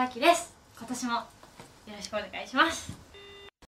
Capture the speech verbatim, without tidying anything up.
あきです。今年もよろしくお願いします。